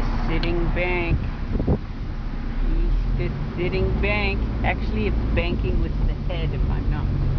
the sitting bank. He's the sitting bank. Actually, it's banking with the head, if I'm not mistaken.